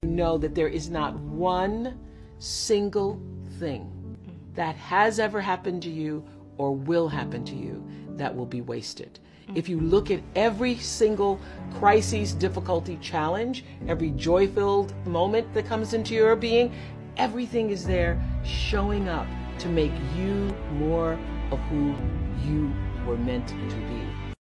Know that there is not one single thing that has ever happened to you or will happen to you that will be wasted. If you look at every single crisis, difficulty, challenge, every joy-filled moment that comes into your being, everything is there showing up to make you more of who you were meant to be.